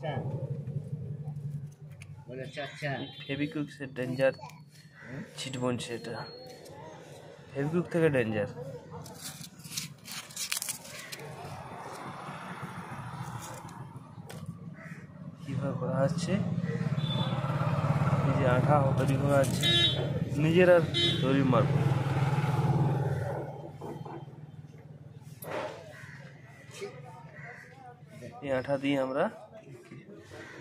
फेविक्विक से डेंजर छिटबन से फेविक्विक থেকে डेंजर কিভাবে করা হচ্ছে এই যে আঠা তৈরি করা আছে নিজেরা তৈরি মারব এই আঠা দিয়ে আমরা